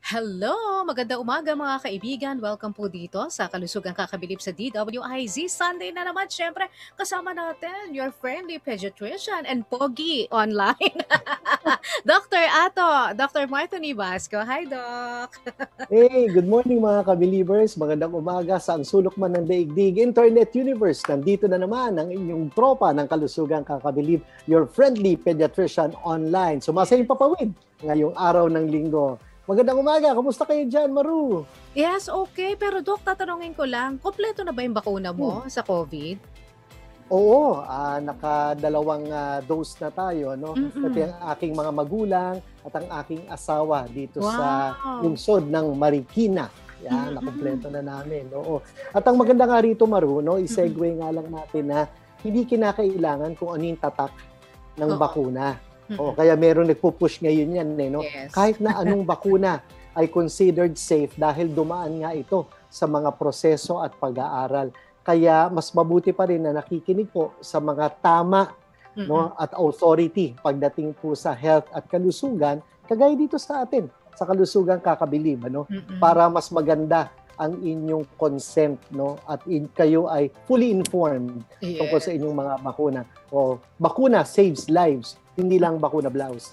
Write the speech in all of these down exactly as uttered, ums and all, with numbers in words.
Hello! Magandang umaga mga kaibigan. Welcome po dito sa Kalusugang Kakabilib sa D W I Z. Sunday na naman, syempre, kasama natin your friendly pediatrician and Pogi online. Doctor Ato, Doctor Martini Basco. Hi, Doc! Hey, good morning mga ka-believers. Magandang umaga sa ang sulok man ng daigdig, Internet Universe. Nandito na naman ang inyong tropa ng Kalusugang Kakabilib, your friendly pediatrician online. Sumasayang papawid ngayong araw ng linggo. Magandang umaga. Kumusta kayo dyan, Maru? Yes, okay. Pero Doc, tatanungin ko lang, kompleto na ba yung bakuna mo Hmm. sa COVID? Oo, ah, nakadalawang ah, dose na tayo, no? Pati Mm-mm. ang aking mga magulang at ang aking asawa dito sa Wow! lungsod ng Marikina. Yan, Mm-mm. nakumpleto na namin. Oo. At ang maganda nga rito, Maru, no, Mm-mm. i-segue nga lang natin na hindi kinakailangan kung ano yung tatak ng Oo. bakuna. O Mm-mm. kaya meron nagpo-push ngayon yan, eh, no? Yes. Kahit na anong bakuna ay considered safe dahil dumaan nga ito sa mga proseso at pag-aaral. Kaya mas mabuti pa rin na nakikinig po sa mga tama, Mm-mm. no, at authority pagdating po sa health at kalusugan, kagaya dito sa atin, sa Kalusugang Kakabilib, ano, Mm-mm. para mas maganda ang inyong consent, no, at in, kayo ay fully informed tungkol sa Yes. inyong mga bakuna. O bakuna saves lives, hindi lang bakuna blouse.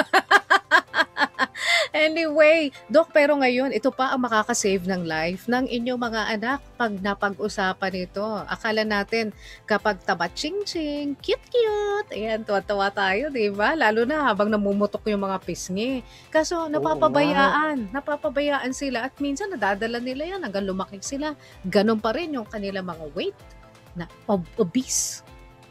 Anyway, Doc, pero ngayon, ito pa ang makakasave ng life ng inyong mga anak pag napag-usapan ito. Akala natin kapag taba ching-ching, cute-cute, ayan, tuwa-tuwa tayo, di ba? Lalo na habang namumutok yung mga pisngi. Kaso Oo nga. napapabayaan, napapabayaan sila at minsan nadadala nila yan hanggang lumaki sila. Ganon pa rin yung kanilang mga weight na ob- obese.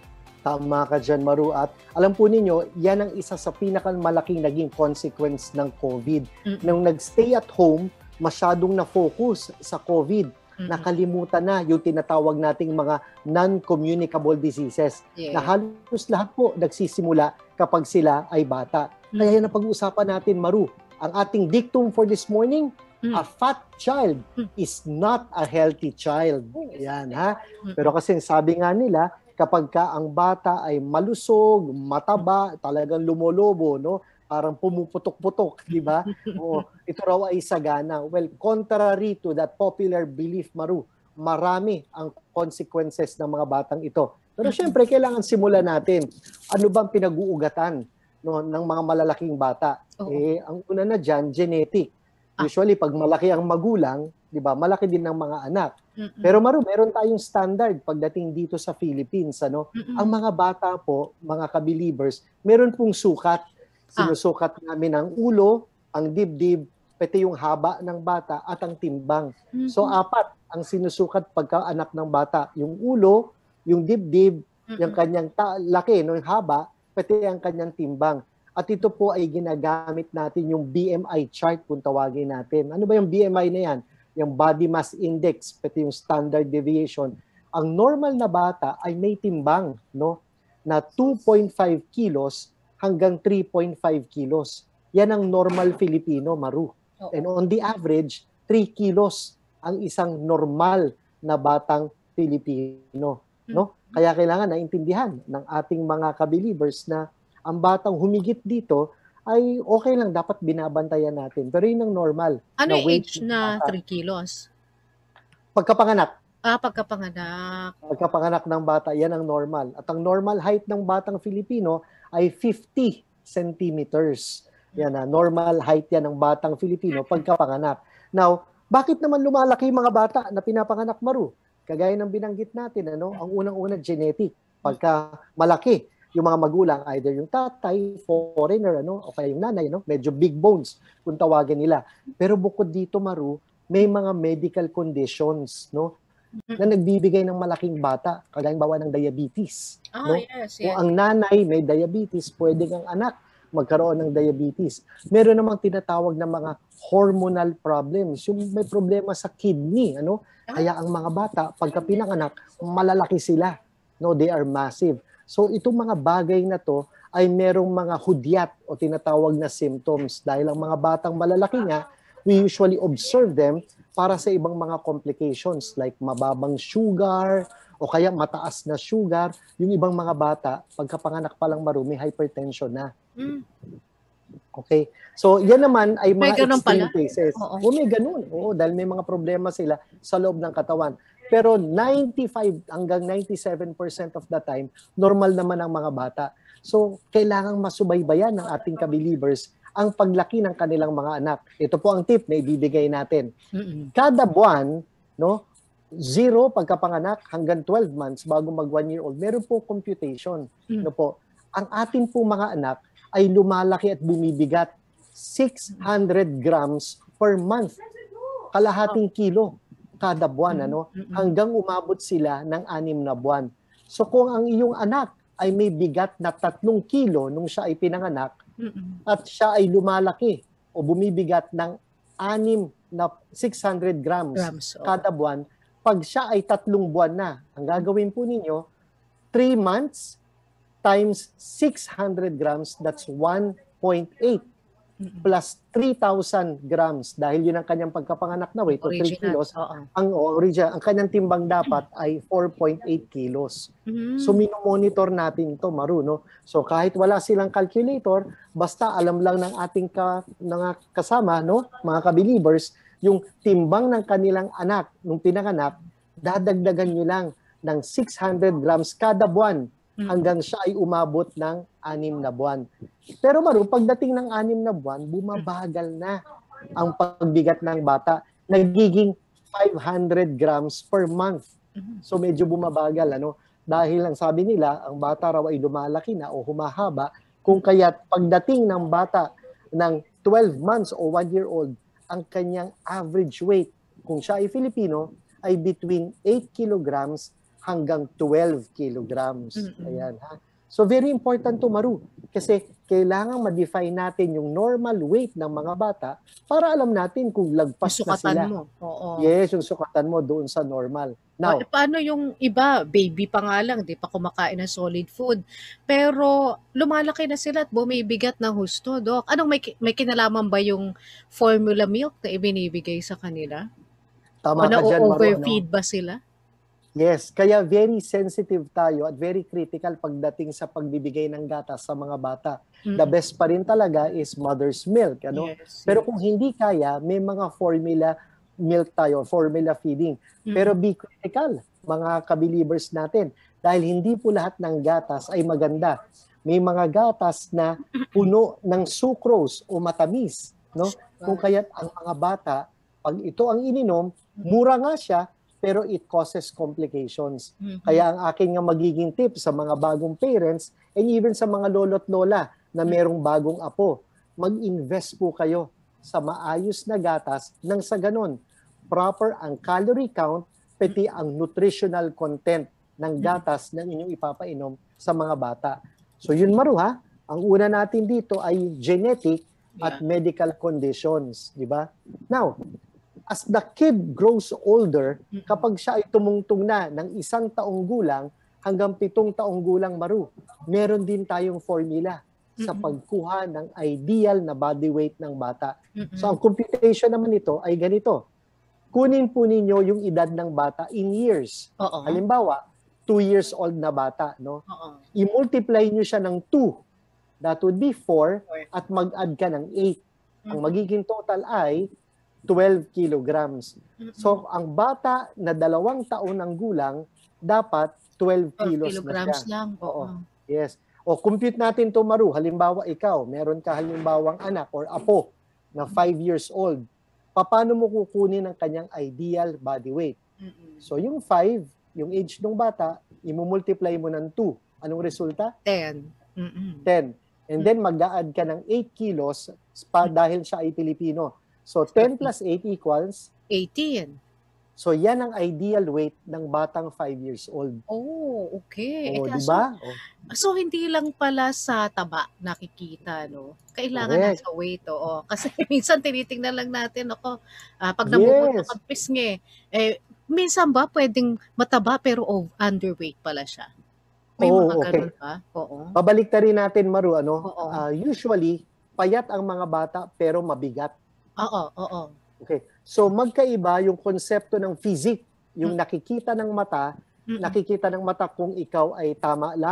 Tama ka dyan, Maru. At alam po ninyo, yan ang isa sa pinakamalaking naging consequence ng COVID. Mm-mm. Nung nag-stay at home, masyadong na-focus sa COVID. Mm-mm. Nakalimutan na yung tinatawag nating mga non-communicable diseases na Yeah. halos lahat po nagsisimula kapag sila ay bata. Mm. Kaya yan ang pag-uusapan natin, Maru. Ang ating dictum for this morning, Mm. a fat child Mm. is not a healthy child. Yan, ha? Mm-mm. Pero kasi sabi nga nila, kapag ka ang bata ay malusog, mataba, talagang lumolobo, no? Parang pumuputok-putok, di ba? O ito raw ay sagana. Well, contrary to that popular belief, Maru, marami ang consequences ng mga batang ito. Pero Mm-mm. syempre, kailangan simulan natin. Ano bang pinag-uugatan, no, ng mga malalaking bata? Oo. Eh, ang una na dyan, genetic. Ah. Usually, pag malaki ang magulang, di ba, malaki din ng mga anak. Mm-mm. Pero Maru, meron tayong standard pagdating dito sa Philippines, ano? Mm-mm. Ang mga bata po, mga ka-believers, meron pong sukat. Ah. Sinusukat namin ang ulo, ang dibdib, pati yung haba ng bata at ang timbang. So Mhm. apat ang sinusukat pagka-anak ng bata, yung ulo, yung dibdib, yung Mm-mm. kanyang ta- laki, no, yung haba, pati ang kanyang timbang. At ito po ay ginagamit natin yung B M I chart kung tawagin natin. Ano ba yung B M I na yan? Yung body mass index, pati yung standard deviation. Ang normal na bata ay may timbang, no, na two point five kilos hanggang three point five kilos. Yan ang normal Filipino, Maru. Oo. And on the average, three kilos ang isang normal na batang Filipino, no? Kaya kailangan naintindihan ng ating mga ka-believers na ang batang humigit dito ay okay lang, dapat binabantayan natin. Pero yun ang normal Ano na yung weight age ng na bata. three kilos? Pagkapanganak, Ah, pagkapanganak. pagkapanganak ng bata, yan ang normal. At ang normal height ng batang Filipino ay fifty centimeters. Yan na, normal height yan ng batang Filipino pagkapanganak. Now, bakit naman lumalaki yung mga bata na pinapanganak, Maru? Kagaya ng binanggit natin, ano, ang unang-una genetic. Pagka malaki yung mga magulang, either yung tatay, foreigner, ano, o kaya yung nanay, no, medyo big bones kung tawagin nila. Pero bukod dito, Maru, may mga medical conditions, no, na nagbibigay ng malaking bata, kagaya bawa ng diabetes, Ah, no? yes, Kung yes. ang nanay may diabetes, pwede ang anak magkaroon ng diabetes. Meron namang tinatawag na mga hormonal problems, yung may problema sa kidney, ano? Kaya ang mga bata, pagka pinanganak, malalaki sila, no? They are massive. So itong mga bagay na to ay merong mga hudyat o tinatawag na symptoms dahil ang mga batang malalaki nga, we usually observe them para sa ibang mga complications like mababang sugar o kaya mataas na sugar. Yung ibang mga bata, pagkapanganak pa lang, Maru, may hypertension na. Mm. Okay? So, yan naman ay May mga ganun extreme pala? cases. Oo. O may ganun. Oo, dahil may mga problema sila sa loob ng katawan. Pero ninety-five hanggang ninety-seven percent of the time, normal naman ang mga bata. So, kailangang masubaybayan ng ating ka-believers ang paglaki ng kanilang mga anak. Ito po ang tip na ibibigay natin. Mm-mm. Kada buwan, no, zero pagkapanganak hanggang twelve months bago mag one year old, meron po computation. Mm. No po, ang atin po mga anak ay lumalaki at bumibigat six hundred grams per month. Kalahating kilo kada buwan, ano, Mm-mm. hanggang umabot sila ng anim na buwan. So kung ang iyong anak ay may bigat na tatlong kilo nung siya ay pinanganak, Mm-mm. at siya ay lumalaki o bumibigat ng anim na six hundred grams, Grams, oo. kada buwan, pag siya ay tatlong buwan na, ang gagawin po ninyo, three months times six hundred grams, that's one point eight Mm-mm. plus three thousand grams dahil yun ang kanyang pagkapanganak na weight o three Original, kilos. oo. Ang o, original, ang kanyang timbang dapat ay four point eight kilos. Mm. So minomonitor natin ito, Maru, no? So kahit wala silang calculator, basta alam lang ng ating ka, mga kasama, no, mga ka-believers, yung timbang ng kanilang anak nung pinanganak, dadagdagan nyo lang ng six hundred grams kada buwan hanggang siya ay umabot ng anim na buwan. Pero Maru, pagdating ng anim na buwan, bumabagal na ang pagbigat ng bata. Nagiging five hundred grams per month. So medyo bumabagal, ano? Dahil ang sabi nila, ang bata raw ay lumalaki na o humahaba, kung kaya't pagdating ng bata ng twelve months o one year old, ang kanyang average weight, kung siya ay Filipino, ay between eight kilograms hanggang twelve kilograms. Mm-mm. Ayan, ha? So very important to, Maru, kasi kailangan ma-define natin yung normal weight ng mga bata para alam natin kung lagpas Yung na sukatan sila. mo. Oo. Yes, yung sukatan mo doon sa normal. Now, O, eh, paano yung iba, baby pa nga lang, di pa kumakain ng solid food. Pero lumalaki na sila at bumibigat na husto, Dok. Anong may, ki- may kinalaman ba yung formula milk na ibinibigay sa kanila? O tama ka dyan, Maru. Ano? na-overfeed ba sila? Yes, kaya very sensitive tayo at very critical pagdating sa pagbibigay ng gatas sa mga bata. The Mm-mm. best pa rin talaga is mother's milk, ano? Yes, Pero yes. kung hindi kaya, may mga formula milk tayo, formula feeding. Mm. Pero be critical, mga ka-believers natin, dahil hindi po lahat ng gatas ay maganda. May mga gatas na puno ng sucrose o matamis, no? Kung kaya't ang mga bata, pag ito ang ininom, mura nga siya, pero it causes complications. Mhm. Kaya ang aking nga magiging tip sa mga bagong parents and even sa mga lolo't lola na merong bagong apo, mag-invest po kayo sa maayos na gatas nang sa ganon, proper ang calorie count, pati ang nutritional content ng gatas na inyong ipapainom sa mga bata. So yun, Maru, ha? Ang una natin dito ay genetic at Yeah. medical conditions, di ba? Now, as the kid grows older, kapag siya ay tumungtong na ng isang taong gulang hanggang pitong taong gulang, Maru, meron din tayong formula sa Mm-mm. pagkuha ng ideal na body weight ng bata. Mm-mm. So ang computation naman nito ay ganito. Kunin po ninyo yung edad ng bata in years. Oo. Halimbawa, two years old na bata, no? Oo. I-multiply nyo siya ng two. That would be four Four. at mag-add ka ng eight. Ang Mhm. magiging total ay twelve kilograms. Mm-mm. So, ang bata na dalawang taon ang gulang, dapat twelve twelve kilos na kilograms siya. lang. Oo. Oo. Yes. O compute natin to, Maru. Halimbawa, ikaw, meron ka halimbawang anak or apo na five years old. Paano mo kukunin ang kanyang ideal body weight? Mm-mm. So, yung five, yung age ng bata, imumultiply mo ng two. Anong resulta? Ten. Mm-mm. ten. And then, mag-a-add ka ng eight kilos pa dahil siya ay Pilipino. So, ten plus eight equals, eighteen. so yan ang ideal weight ng batang five years old. Oh, okay. Eh, O, di kaso, ba? O, so hindi lang pala sa taba nakikita, no? Kailangan Correct. nasa weight, oo. Kasi minsan tinitingnan lang natin, ako, ah, pag namumutok Yes. ang pisngi, eh, minsan ba pwedeng mataba pero o- underweight pala siya? May Oo, mga okay. ganun ba? Oo. Babalik na rin natin, Maru, ano? Oo. Ah, usually, payat ang mga bata pero mabigat. Oo, oo. Okay. So, magkaiba yung konsepto ng physique, yung nakikita ng mata, Mm-mm. nakikita ng mata kung ikaw ay tama lang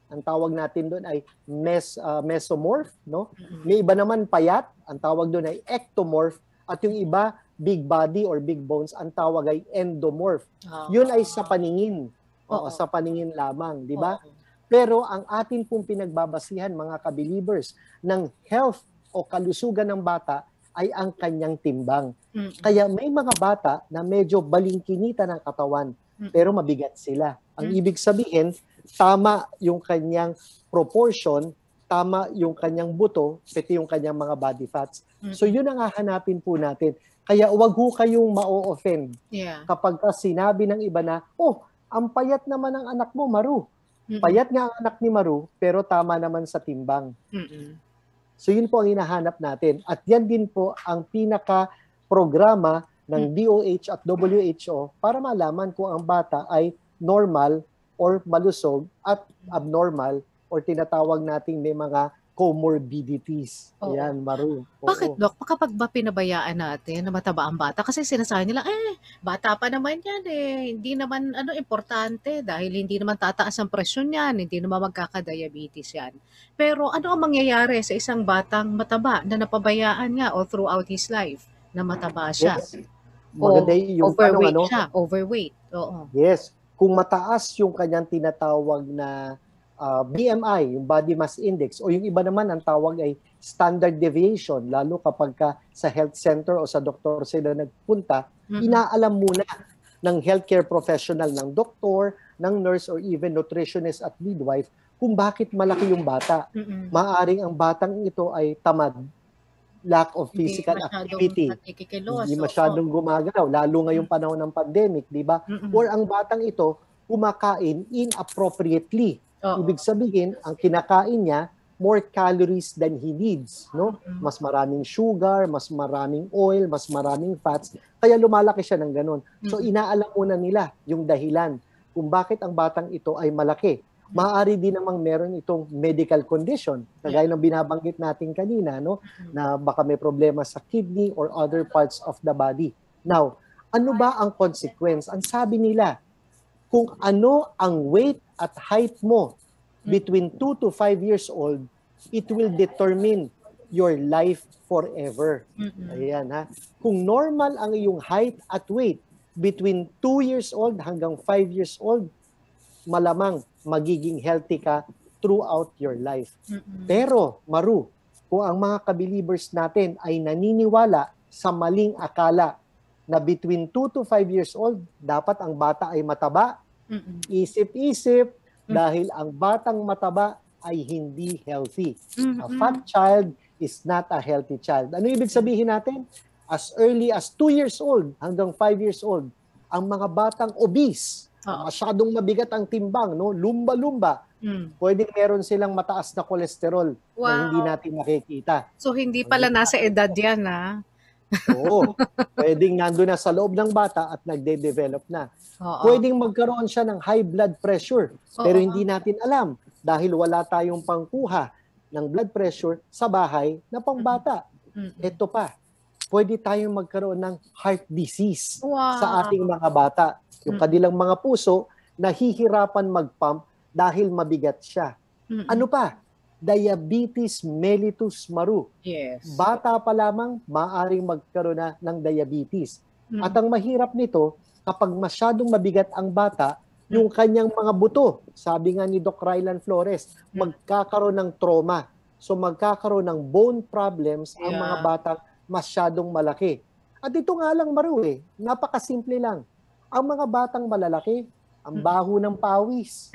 ang tawag natin doon ay mes, uh, mesomorph, no? Mm-mm. May iba naman payat, ang tawag doon ay ectomorph, at yung iba big body or big bones, ang tawag ay endomorph. Ah. Yun ay sa paningin. Oo. Oo, sa paningin lamang, di ba? Oo. Pero ang atin pong pinagbabasihan, mga ka-believers, ng health o kalusugan ng bata ay ang kanyang timbang. Mm-mm. Kaya may mga bata na medyo balingkinita ng katawan, Mm-mm. pero mabigat sila. Ang Mm-mm. ibig sabihin, tama yung kanyang proportion, tama yung kanyang buto, pati yung kanyang mga body fats. So yun ang hahanapin po natin. Kaya wag ho kayong ma-offend Yeah. kapag ka sinabi ng iba na, oh, ang payat naman ng anak mo, Maru. Mm-mm. Payat nga ang anak ni Maru, pero tama naman sa timbang. Mm-mm. So yun po ang hinahanap natin. At yan din po ang pinaka-programa ng D O H at W H O para malaman kung ang bata ay normal or malusog at abnormal or tinatawag nating may mga comorbidities. Oo. Ayan, Maru. Oo. Bakit, Doc? Kapag ba pinabayaan natin na mataba ang bata? Kasi sinasabi nila, eh, bata pa naman yan eh. Hindi naman ano importante dahil hindi naman tataas ang presyon yan, hindi naman magkakadiabetes yan. Pero ano ang mangyayari sa isang batang mataba na napabayaan nga all throughout his life na mataba siya? Yes. Maganda O yung overweight tanong, ano? siya, overweight. Oo. Yes. Kung mataas yung kanyang tinatawag na uh, B M I, yung body mass index, o yung iba naman ang tawag ay standard deviation, lalo kapag ka sa health center o sa doktor sila nagpunta, Mm-mm. inaalam muna ng healthcare professional, ng doktor, ng nurse, or even nutritionist at midwife kung bakit malaki yung bata. Mm-mm. Maaring ang batang ito ay tamad, lack of Hindi physical masyadong activity, nakikikilos. hindi Oo. masyadong gumagalaw, lalo ngayong panahon ng pandemic, di ba? Mm-mm. Or ang batang ito kumakain inappropriately. Oo. Ibig sabihin, ang kinakain niya more calories than he needs, no? Mm-mm. Mas maraming sugar, mas maraming oil, mas maraming fats, kaya lumalaki siya ng ganun. So Mm-mm. inaalam muna nila yung dahilan kung bakit ang batang ito ay malaki. Maaari din namang meron itong medical condition, kagaya ng binabanggit natin kanina, no? Na baka may problema sa kidney or other parts of the body. Now, ano ba ang consequence? Ang sabi nila, kung ano ang weight at height mo between two to five years old, it will determine your life forever. Mm-mm. Ayan, ha. Kung normal ang iyong height at weight between two years old hanggang five years old, malamang magiging healthy ka throughout your life. Mm-mm. Pero, Maru, kung ang mga ka-believers natin ay naniniwala sa maling akala na between two to five years old, dapat ang bata ay mataba, Mm-mm. isip-isip, Mm. dahil ang batang mataba ay hindi healthy. A Mm-mm. fat child is not a healthy child. Ano ibig sabihin natin? As early as two years old hanggang five years old, ang mga batang obese, Oo. masyadong mabigat ang timbang, no? Lumba-lumba, Mm. pwedeng meron silang mataas na kolesterol na Wow. hindi natin nakikita. So hindi pala nasa edad yan, ha? Oo. Pwedeng nandun na sa loob ng bata at nagde-develop na. Oo. Pwedeng magkaroon siya ng high blood pressure, pero Oo. hindi natin alam dahil wala tayong pangkuha ng blood pressure sa bahay na pangbata. Mm-mm. Ito pa, pwede tayong magkaroon ng heart disease Wow. sa ating mga bata. Yung Mm. kanilang mga puso nahihirapan mag-pump dahil mabigat siya. Mm-mm. Ano pa? Diabetes mellitus, Maru. Yes. Bata pa lamang, maaring magkaroon na ng diabetes. Mm. At ang mahirap nito, kapag masyadong mabigat ang bata, yung kanyang mga buto, sabi nga ni Doc Rylan Flores, magkakaroon ng trauma. So magkakaroon ng bone problems ang Yeah. mga batang masyadong malaki. At ito nga lang, Maru, eh, napakasimple lang. Ang mga batang malalaki, ang baho ng pawis.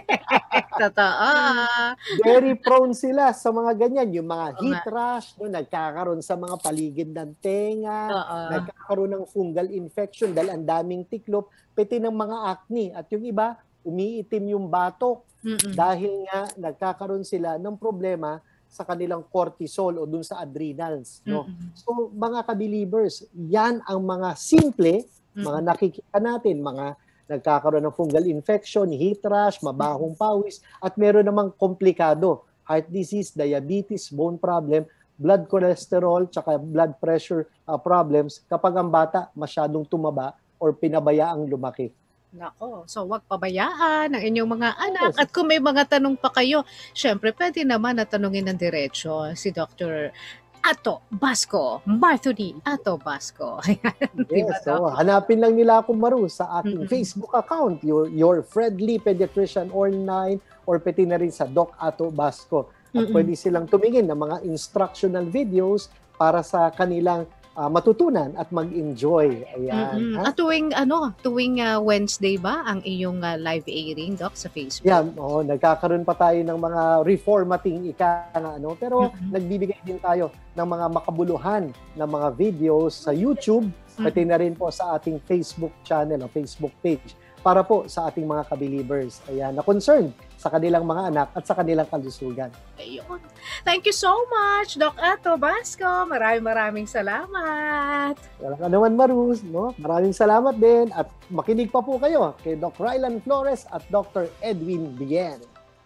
Totoo. Very prone sila sa mga ganyan. Yung mga Oo heat nga. rash, no, nagkakaroon sa mga paligid ng tenga, Oo. nagkakaroon ng fungal infection dahil ang daming tiklop, pati ng mga acne. At yung iba, umiitim yung batok Mm-mm. dahil nga nagkakaroon sila ng problema sa kanilang cortisol o dun sa adrenals. No? Mm-mm. So mga ka-believers, yan ang mga simple, mga nakikita natin, mga nagkakaroon ng fungal infection, heat rash, mabahong pawis, at meron namang komplikado, heart disease, diabetes, bone problem, blood cholesterol, tsaka blood pressure uh, problems kapag ang bata masyadong tumaba or pinabayaang lumaki. Nako, so wag pabayaan ang inyong mga anak Yes. at kung may mga tanong pa kayo, syempre pwede naman na tanungin ng diretso si Doctor Ato Basco, Marthony Ato Basco. Ayan, di ba, Yes, Doc? so hanapin lang nila ako Maru sa aking Mm-mm. Facebook account, your, your friendly pediatrician online, or pati na rin sa Doc Ato Basco. At Mm-mm. pwede silang tumingin ng mga instructional videos para sa kanilang ah, matutunan at mag-enjoy. Ayan. Mm-mm. Ha? At tuwing ano, tuwing ah, Wednesday ba ang iyong ah, live airing, Doc, sa Facebook? Yan, oh, nagkakaroon pa tayo ng mga reformating ika nga, ano, pero Mm-mm. nagbibigay din tayo ng mga makabuluhan na mga videos sa YouTube, pati na rin po sa ating Facebook channel o Facebook page para po sa ating mga ka-believers. Ayan, na concerned sa kanilang mga anak at sa kanilang kalusugan. Ayun. Thank you so much, Doc Ato Basco. Maraming maraming salamat. Walang anuman, Marus, no? Maraming salamat din at makinig pa po kayo kay Doc Rylan Flores at Doctor Edwin Bien.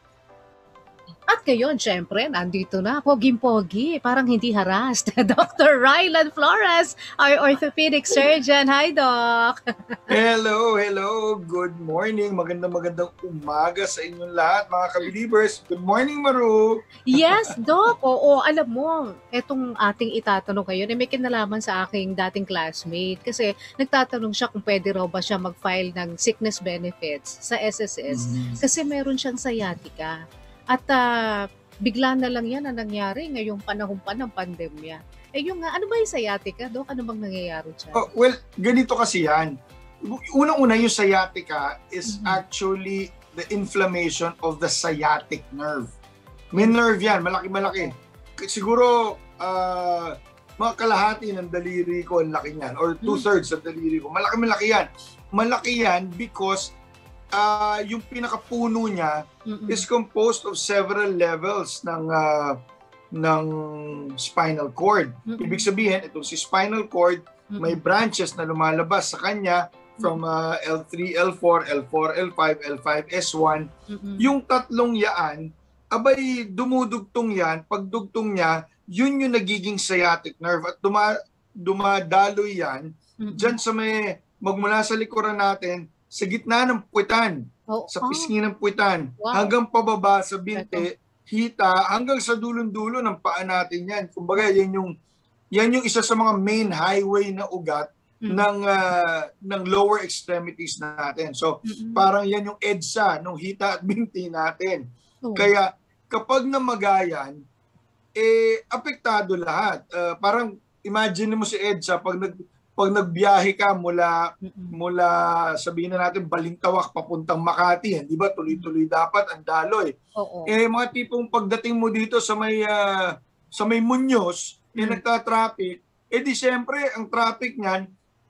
At ngayon, syempre, nandito na, poging-pogi, parang hindi harassed, Doctor Rylan Flores, our orthopedic surgeon. Hi, Doc! Hello, hello. Good morning. Magandang magandang umaga sa inyong lahat, mga ka-believers. Good morning, Maru. Yes, Doc. Oo, alam mo, etong ating itatanong ngayon, eh, may kinalaman sa aking dating classmate kasi nagtatanong siya kung pwede raw ba siya mag-file ng sickness benefits sa S S S kasi meron siyang sciatica. At ah, bigla na lang yan ang nangyari ngayong panahon pa ng pandemya. Eh yung nga, ano ba yung sciatica, Doc? Ano bang nangyayari dyan? Oh, well, ganito kasi yan. Unang-una, yung sciatica is Mhm. actually the inflammation of the sciatic nerve. May nerve yan, malaki-malaki. Siguro, ah, mga kalahati ng daliri ko, ang laki niyan. Or two-thirds ng daliri ko. Malaki-malaki yan. Malaki yan because ah, yung pinakapuno niya Mm-mm. is composed of several levels ng ah, ng spinal cord. Mm-mm. Ibig sabihin, itong si spinal cord, may branches na lumalabas sa kanya from ah, L three, L four, L four, L five, L five, S one. Mm-mm. Yung tatlong yaan, abay dumudugtong yan, pagdugtong niya, yun yung nagiging sciatic nerve at duma, dumadaloy yan Mm-mm. dyan sa may magmula sa likuran natin, sa gitna ng puwitan, Oh, sa ah, pisngi ng puwitan, Wow. hanggang pababa sa binte, hita, hanggang sa dulong-dulo ng paa natin yan. Kumbaga, yan yung, yan yung isa sa mga main highway na ugat Mm. ng, ah, ng lower extremities natin. So, Mm-mm. parang yan yung EDSA, ng hita at binti natin. Oh. Kaya, kapag namagayan, eh, apektado lahat. Ah, parang, imagine mo si EDSA, pag nag pag nagbiyahe ka mula Mm-mm. mula sabihin na natin Balintawak papuntang Makati, di ba? Tuloy-tuloy dapat ang daloy. Oo. Eh mga tipong pagdating mo dito sa may ah, sa may Muñoz, eh Mm. nagta-traffic, eh di syempre ang traffic niyan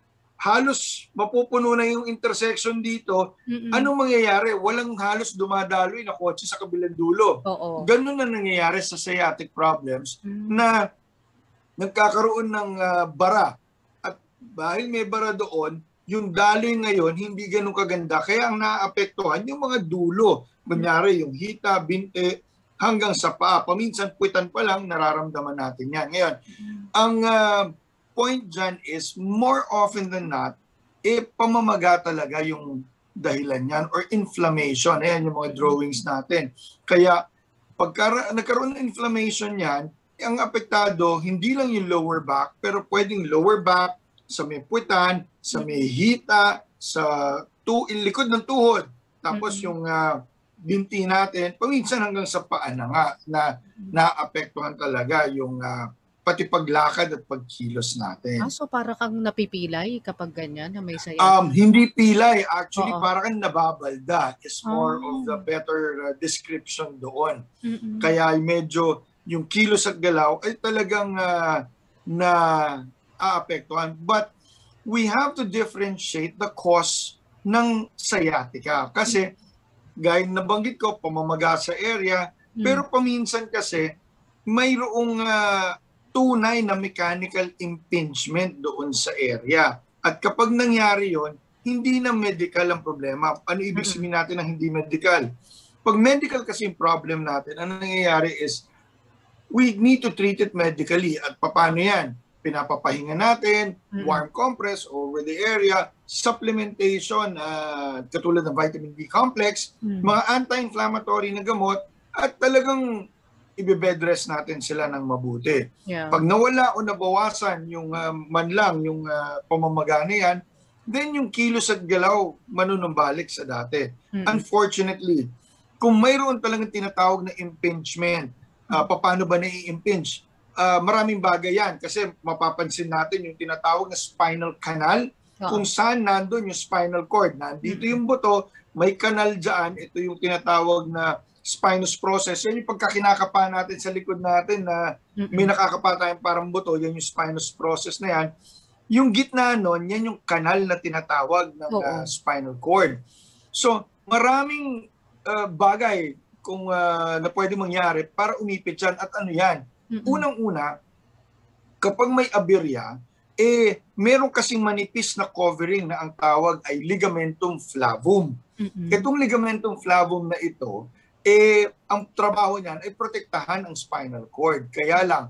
halos mapupuno na yung intersection dito. Mm-mm. Anong mangyayari? Walang halos dumadaloy na kotse sa kabilang dulo. Oo. Ganun na nangyayari sa sciatic problems Mm. na nagkakaroon ng ah, bara. At dahil may bara doon, yung daloy ngayon hindi ganun kaganda. Kaya ang naapektuhan yung mga dulo. Kunyari yung hita, binte, hanggang sa paa. Paminsan puwitan pa lang nararamdaman natin yan. Ngayon, ang ah, point dyan is more often than not, eh pamamaga talaga yung dahilan yan or inflammation. Ayan yung mga drawings natin. Kaya pagka nagkaroon ng inflammation yan, ang apektado, hindi lang yung lower back, pero pwedeng lower back, sa may puwitan, sa may hita, sa tu likod ng tuhod. Tapos Mm-mm. yung ah, binti natin, paminsan hanggang sa paa na nga, na naapektuhan talaga yung ah, pati paglakad at pagkilos natin. Ah, so para kang napipilay kapag ganyan na may saya. Um, hindi pilay. Actually, Oo. parang nababalda is more Ah. of the better uh, description doon. Mm-mm. Kaya medyo yung kilos at galaw ay talagang uh, na aapektuhan. But we have to differentiate the cause ng sciatica. Kasi, gaya na nabanggit ko, pamamaga sa area, Mm. pero paminsan kasi mayroong uh, tunay na mechanical impingement doon sa area. At kapag nangyari yon, hindi na medical ang problema. Ano ibig sabihin natin ng hindi medical? Pag medical kasi yung problem natin, ano nangyayari is we need to treat it medically. At paano yan? pinapapahinga natin, Mm. warm compress over the area, supplementation, uh, katulad ng vitamin B complex, Mm. mga anti-inflammatory na gamot, at talagang ibe-bed rest natin sila ng mabuti. Yeah. Pag nawala o nabawasan yung uh, man lang yung uh, pamamaga na yan, then yung kilos at galaw manunumbalik sa dati. Mm. Unfortunately, kung mayroon talagang tinatawag na impingement, uh, paano ba na-i-impinge? Uh, maraming bagay yan kasi mapapansin natin yung tinatawag na spinal canal, Oo. kung saan nandun yung spinal cord. Nandito yung buto, may kanal dyan, ito yung tinatawag na spinous process. Yan yung pagkakinakapa natin sa likod natin na may nakakapa tayong parang buto, yan yung spinous process na yan. Yung gitna nun, yan yung kanal na tinatawag ng uh, spinal cord. So, maraming uh, bagay kung uh, na pwede mangyari para umipit yan. At ano yan? Mm-mm. Unang-una, kapag may aberya, eh, meron kasing manipis na covering na ang tawag ay ligamentum flavum. Mm-mm. Itong ligamentum flavum na ito, eh, ang trabaho niyan ay protektahan ang spinal cord. Kaya lang,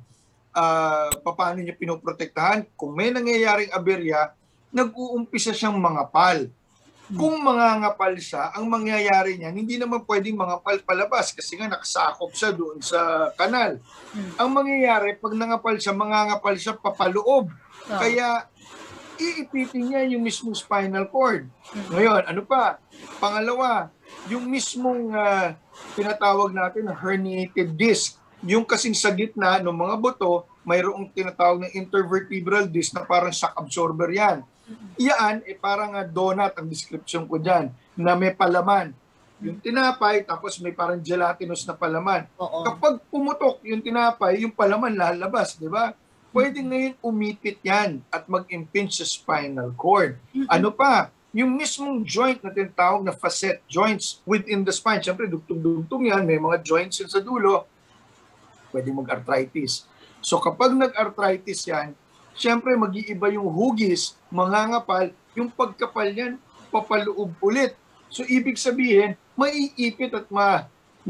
uh, paano niya pinoprotektahan? Kung may nangyayaring aberya, nag-uumpisa siyang mangapal. Kung mangangapal siya, ang mangyayari niyan, hindi naman pwedeng mangapal palabas kasi nga nakasakop siya doon sa kanal. Hmm. Ang mangyayari, pag nangapal siya, mangangapal siya papaloob. Oh. Kaya, iipitin niya yung mismong spinal cord. Hmm. Ngayon, ano pa? Pangalawa, yung mismong uh, tinatawag natin na herniated disc. Yung kasing sa gitna ng mga buto, mayroong tinatawag na intervertebral disc na parang shock absorber yan. Iyan, eh, parang uh, donut ang description ko dyan, na may palaman. Yung tinapay, tapos may parang gelatinous na palaman. Oo. Kapag pumutok yung tinapay, yung palaman lalabas, di ba? Pwede ngayon umipit yan at mag-impinge sa spinal cord. Mm-hmm. Ano pa? Yung mismong joint na tinatawag na facet joints within the spine. Siyempre, dugtong-dugtong yan, may mga joints yun sa dulo, pwede mag-arthritis. So kapag nag-arthritis yan, siyempre, mag-iiba yung hugis, mangangapal, yung pagkapal niyan, papaloob ulit. So, ibig sabihin, maiipit at ma,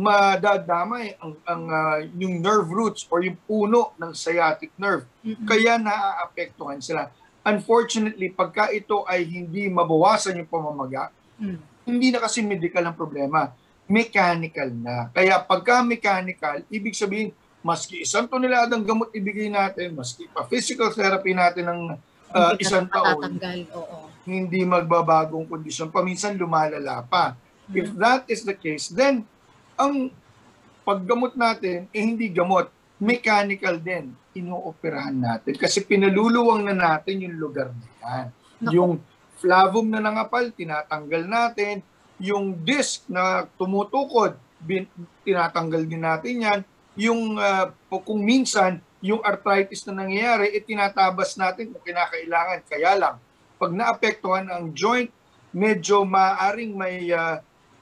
madadamay ang, ang, uh, yung nerve roots or yung puno ng sciatic nerve. Mm-hmm. Kaya naaapektuhan sila. Unfortunately, pagka ito ay hindi mabawasan yung pamamaga, mm-hmm. hindi na kasi medical ang problema. Mechanical na. Kaya pagka mechanical, ibig sabihin, maski isang toneladang gamot ibigay natin, maski pa physical therapy natin ng uh, isang taon, oo. Hindi magbabagong kondisyon. Paminsan lumalala pa. Hmm. If that is the case, then ang paggamot natin, eh hindi gamot, mechanical din, inooperahan natin. Kasi pinaluluwang na natin yung lugar na yan. No. Yung flavum na nangapal, tinatanggal natin. Yung disc na tumutukod, bin, tinatanggal din natin yan. Yung uh, kung minsan yung arthritis na nangyayari, itinatabas natin kung kinakailangan. Kaya lang, pag naapektuhan ang joint, medyo maaring may uh,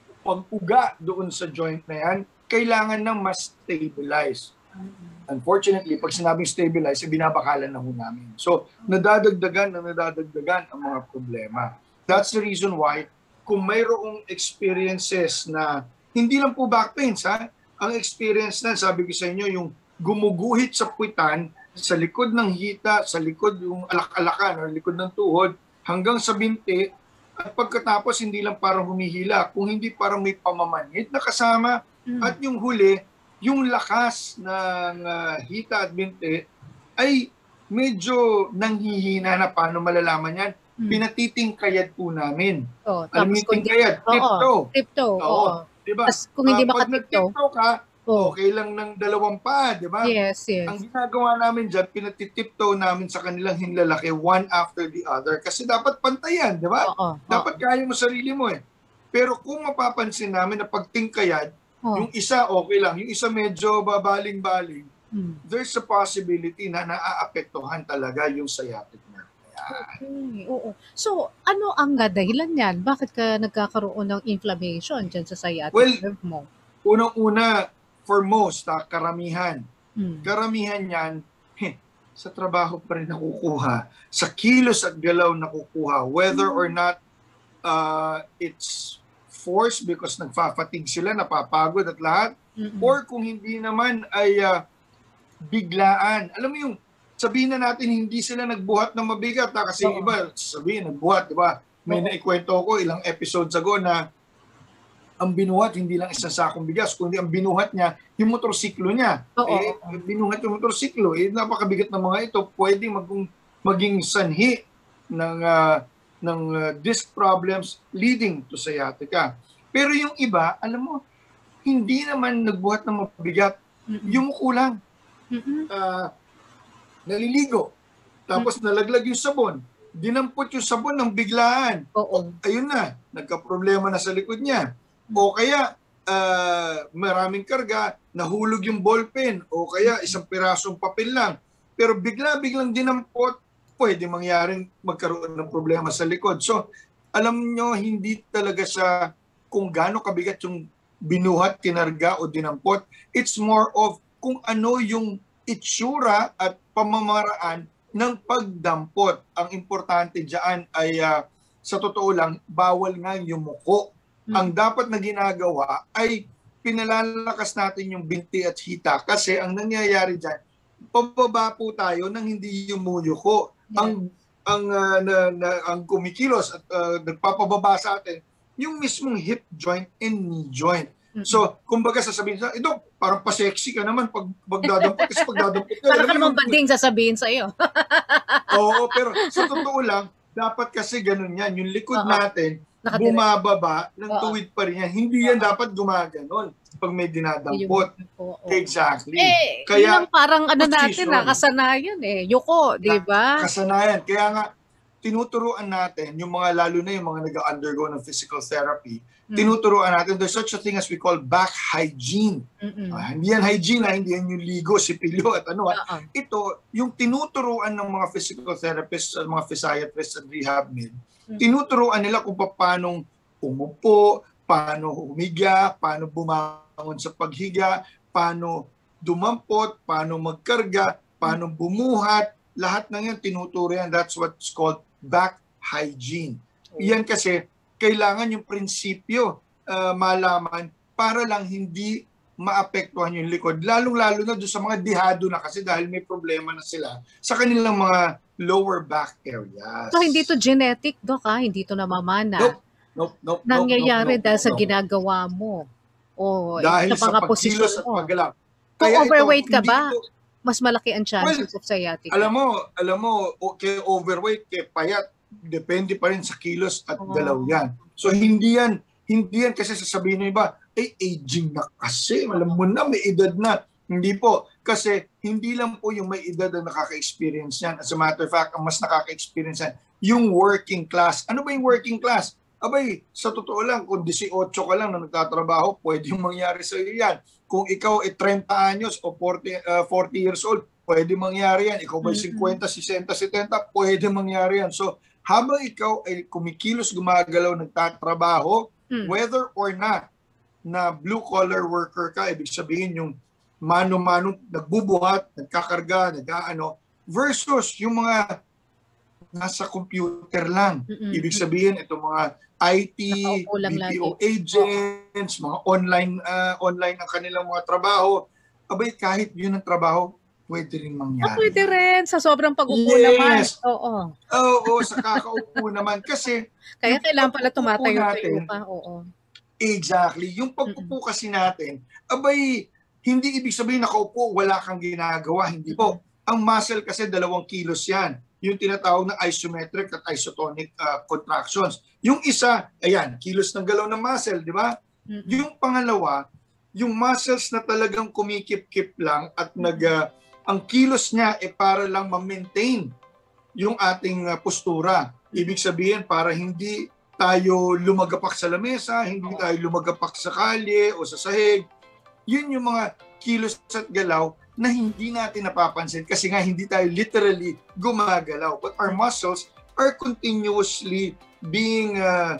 pag-uga doon sa joint na yan, kailangan ng mas stabilize. Unfortunately, pag sinabing stabilize, binabakalan na ho namin. So, nadadagdagan na nadadagdagan ang mga problema. That's the reason why, kung mayroong experiences na, hindi lang po back pains, ha? Ang experience na, sabi ko sa inyo, yung gumuguhit sa puwitan, sa likod ng hita, sa likod yung alak-alakan, or likod ng tuhod, hanggang sa binti, at pagkatapos hindi lang parang humihila, kung hindi parang may pamamanhid na kasama, mm. at yung huli, yung lakas ng uh, hita at binti, ay medyo nanghihina na. Paano malalaman yan? Mm. Pinatitingkayad po namin. Oh, alam mo yung tingkayad? Tiptoe. Tiptoe, oo. Diba? As, kung hindi uh, makatiptoe. Pag nag-tiptoe ka, oh. okay lang ng dalawang paa, di ba? Yes, yes. Ang ginagawa namin dyan, pinatitiptoe namin sa kanilang hinlalaki one after the other kasi dapat pantayan, di ba? Oo, dapat oo. Kaya mo sarili mo eh. Pero kung mapapansin namin na pagtingkayad, oh. yung isa okay lang, yung isa medyo babaling-baling, hmm. there's a possibility na naaapektuhan talaga yung sciatic nerve. Okay, oo. So, ano ang dahilan niyan? Bakit ka nagkakaroon ng inflammation dyan sa sciatic well, nerve mo? Unang-una, for most, ha, karamihan. Hmm. Karamihan yan, heh, sa trabaho pa rin nakukuha. Sa kilos at galaw nakukuha. Whether hmm. or not uh, it's forced because nagfa-fatigue sila, napapagod at lahat. Hmm. Or kung hindi naman ay uh, biglaan. Alam mo yung sabihin na natin hindi sila nagbuhat ng mabigat ha? Kasi Oo. iba sabihin nagbuhat, di ba? May Oo. naikwento ko ilang episodes ago na ang binuhat hindi lang isang sakong bigas, kundi ang binuhat niya yung motorsiklo niya. Oo, eh, oo. binuhat yung motorsiklo. Eh, napakabigat ng mga ito. Pwede maging, maging sanhi ng, uh, ng uh, disc problems leading to sciatica. Pero yung iba, alam mo, hindi naman nagbuhat ng mabigat. Mm-mm. Yung kulang. Mm-mm. Uh, naliligo. Tapos nalaglag yung sabon. Dinampot yung sabon ng biglaan. Oo. Ayun na, nagka-problema na sa likod niya. O kaya, uh, maraming karga, nahulog yung ballpen. O kaya, isang pirasong papel lang. Pero bigla-biglang dinampot, pwede mangyaring magkaroon ng problema sa likod. So, alam nyo, hindi talaga sa kung gaano kabigat yung binuhat, kinarga o dinampot. It's more of kung ano yung itsura at pamamaraan ng pagdampot. Ang importante dyan ay uh, sa totoo lang, bawal nga yumuko. Hmm. Ang dapat na ginagawa ay pinalalakas natin yung binti at hita kasi ang nangyayari dyan, pababa po tayo nang hindi yumuyuko. Yeah. Ang ang uh, na, na, ang kumikilos at uh, nagpapababa sa atin yung mismong hip joint and knee joint. Mm-hmm. So, kumbaga sasabihin sa, ito, parang pa-sexy ka naman pag magdadampot. Kasi pagdadampot ka. Parang ka naman banding sasabihin sa'yo. Oo, pero sa totoo lang, dapat kasi ganun yan. Yung likod uh-huh. natin, Nakadire. bumababa, ng Uh-huh. tuwid pa rin yan. Hindi yan uh-huh. dapat gumaganon pag may dinadampot. Uh-huh. Exactly. Eh, kaya, yun parang ano position. natin, na, kasanayan eh. Yuko, di ba? Kasanayan. Kaya nga, tinuturuan natin, yung mga lalo na yung mga nag-undergo ng physical therapy, mm. tinuturuan natin, there's such a thing as we call back hygiene. Uh, hindi yan hygiene, ha? Hindi yan yung ligo, sipilyo at ano. Uh-uh. Ito, yung tinuturuan ng mga physical therapists, mga physiatrists at rehab med, mm. tinuturuan nila kung paano umupo, paano humiga, paano bumangon sa paghiga, paano dumampot, paano magkarga, paano bumuhat, lahat ng yan tinuturo yan. That's what's called back hygiene. Yan kasi kailangan yung prinsipyo uh, malaman para lang hindi maapektuhan yung likod. Lalong-lalo na doon sa mga dihado na kasi dahil may problema na sila sa kanilang mga lower back areas. So hindi to genetic, Doc, ha? Hindi to namamana. Nope. Nope, nope, nangyayari nope, nope, dahil nope, sa nope. ginagawa mo. O dahil sa mga sa pagkilos at paggalaw. Kung overweight ka ba, ito, mas malaki ang chances well, of sciatica. Alam mo, alam mo, kay overweight, kay payat, depende pa rin sa kilos at oh. galaw yan. So hindi yan, hindi yan kasi sasabihin ng iba, eh aging na kasi, alam mo na, may edad na. Hindi po, kasi hindi lang po yung may edad ang nakaka-experience yan. As a matter of fact, ang mas nakaka-experience yan, yung working class. Ano ba yung working class? Abay, sa totoo lang, kung eighteen ka lang na nagtatrabaho, pwedeng mangyari sa iyo yan. Kung ikaw ay thirty anyos o forty, uh, forty years old, pwede mangyari yan. Ikaw ba fifty, sixty, seventy, pwede mangyari yan. So, habang ikaw ay kumikilos, gumagalaw, nagtatrabaho, mm. whether or not na blue-collar worker ka, ibig sabihin yung mano-mano, nagbubuhat, nagkakarga, nag-ano, versus yung mga nasa computer lang. Mm-mm. Ibig sabihin, itong mga I T, B P O agents, mga online uh, online ang kanilang mga trabaho. Abay, kahit yun ang trabaho, pwede rin mangyari. Oh, pwede rin. Sa sobrang pag-upo yes. naman. Oo. Oo, sa kakaupo naman. Kasi, kaya kailangan pala tumatayo-tayo pa. Oo. Exactly. Yung pag-upo kasi natin, abay, hindi ibig sabihin nakaupo, wala kang ginagawa. Hindi po. Ang muscle kasi dalawang kilos yan. Yung tinatawag na isometric at isotonic uh, contractions. Yung isa, ayan, kilos ng galaw ng muscle, di ba? Mm-hmm. Yung pangalawa, yung muscles na talagang kumikip-kip lang at nag, uh, ang kilos niya ay eh, para lang ma-maintain yung ating uh, postura. Ibig sabihin, para hindi tayo lumagapak sa lamesa, hindi tayo lumagapak sa kalye o sa sahig. Yun yung mga kilos at galaw na hindi natin napapansin kasi nga hindi tayo literally gumagalaw. But our muscles are continuously being uh,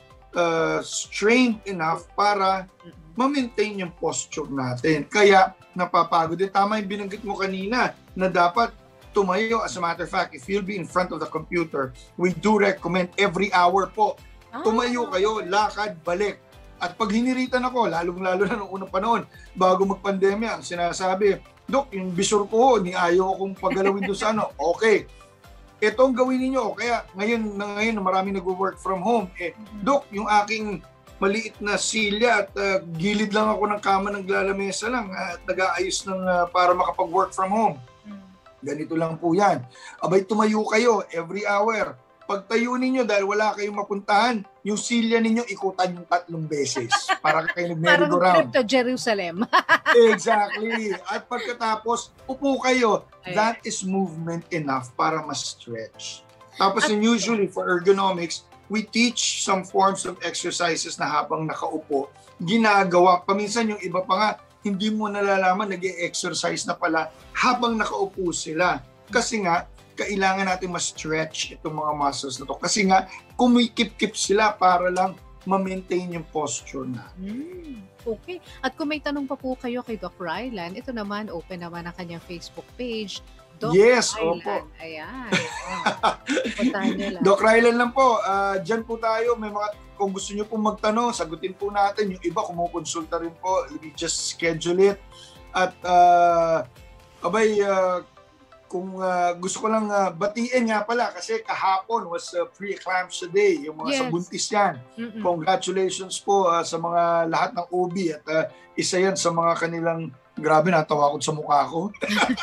uh, strained enough para ma-maintain yung posture natin. Kaya napapagod din. Tama yung binanggit mo kanina na dapat tumayo. As a matter of fact, if you'll be in front of the computer, we do recommend every hour po. Tumayo kayo, lakad, balik. At pag hiniritan ako, lalong-lalo na noong unang panahon, bago magpandemya, ang sinasabi, Dok, yung bisur ko, ni ayaw akong pagalawin doon sa ano. Okay. Ito ang gawin ninyo. Kaya ngayon, na ngayon marami nag-work from home. Eh, Dok, yung aking maliit na silya at uh, gilid lang ako ng kama ng lalamesa lang at nag-aayos ng uh, para makapag-work from home. Ganito lang po yan. Abay, tumayo kayo every hour. Pag tayo ninyo, dahil wala kayong mapuntahan, yung silya ninyo ikutan yung tatlong beses para kayo nag-merry-go-round. Parang trip to Jerusalem. Exactly. At pagkatapos, upo kayo. Ayan. That is movement enough para ma-stretch. Tapos and usually for ergonomics, we teach some forms of exercises na habang nakaupo, ginagawa. Paminsan yung iba pa nga, hindi mo nalalaman, nag-exercise na pala habang nakaupo sila. Kasi nga, kailangan natin ma-stretch itong mga muscles na to. Kasi nga, kumikip-kip sila para lang ma-maintain yung posture na. Hmm, okay. At kung may tanong pa po kayo kay Doc Rylan, ito naman, open naman ang kanyang Facebook page. Doc Yes, Rylan. opo. Ayan. Oh. Puntahan niyo lang. Doc Rylan lang po. Uh, Diyan po tayo. May mga, kung gusto niyo pong magtanong, sagutin po natin. Yung iba, kumukonsulta rin po. We just schedule it. At, uh, abay, uh, kung uh, gusto ko lang uh, batiin nga pala kasi kahapon was uh, pre-eclampsia day, yung mga Yes. sa buntis yan. Mm-mm. Congratulations po uh, sa mga lahat ng O B at uh, isa yan sa mga kanilang, grabe natawa ko sa mukha ko.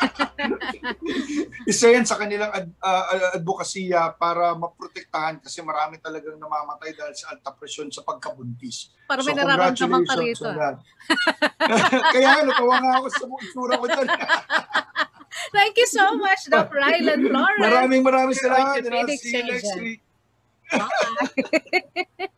Isa yan sa kanilang ad, uh, advokasya para maprotektahan kasi marami talagang namamatay dahil sa alta presyon sa pagkabuntis. Para may nararamdaman ka rito. on that. Kaya natawa nga ako sa itsura ko dyan. Thank you so much, Doc Rylan Flores. Maraming maraming salamat. Orthopedic See you next surgeon. week. Bye.